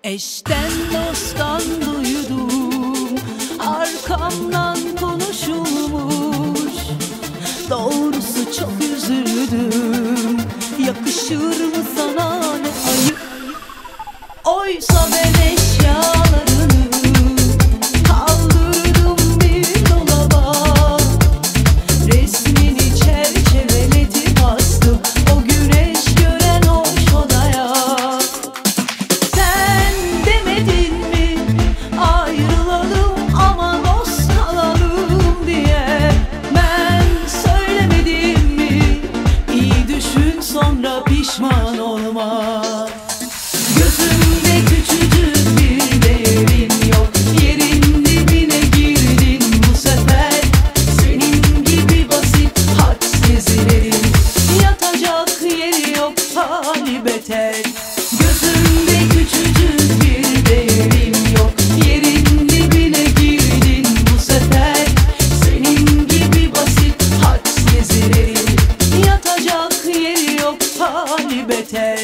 Eşten dosttan duydum, arkamdan konuşulmuş. Doğrusu çok üzüldüm, yakışır mı sana ne ayıp. Oysa ben eşyalarını kaldırdım bir dolaba, resmini çerçeveletip astım o güneş gören hoş odaya. Sen demedin mi ayrılalım ama dost kalalım diye? Ben söylemedim mi? İyi düşün sonra pişman olma. Gözümde küçücük bir değerin yok, yerin dibine girdin bu sefer. Senin gibi basit hadsizlerin yatacak yeri yok, hali beter. Gözümde küçücük bir değerin yok, yerin dibine girdin bu sefer. Senin gibi basit hadsizlerin yatacak yeri yok, hali beter.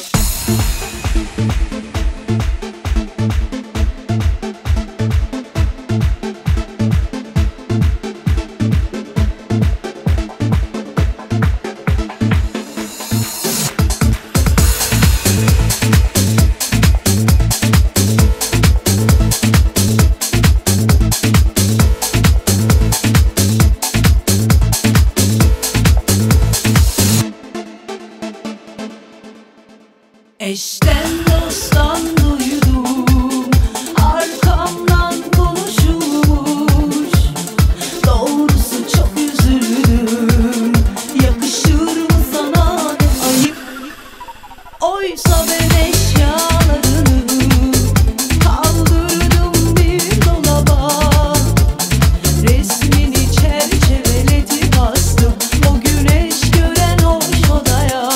Eşten dosttan duydum, arkamdan konuşulmuş. Doğrusu çok üzüldüm, yakışır mı sana ne ayıp. Oysa ben eşyalarını kaldırdım bir dolaba, resmini çerçeveletip astım o güneş gören hoş odaya.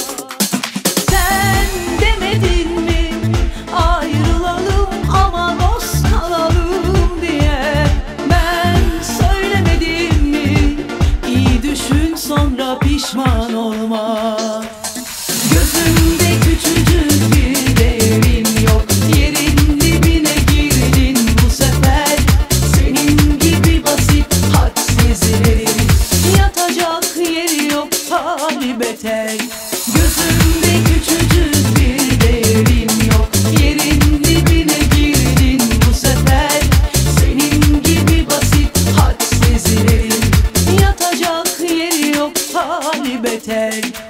Demedin mi ayrılalım ama dost kalalım diye? Ben söylemedim mi? İyi düşün sonra pişman olma. Gözümde küçücük bir değerin yok, yerin dibine girdin bu sefer. Senin gibi basit hadsizlerin yatacak yeri yok, hali beter. Gözümde küçücük bir değerin yok, yerin dibine girdin bu sefer. Senin gibi basit hadsizlerin yatacak yeri yok, hali beter.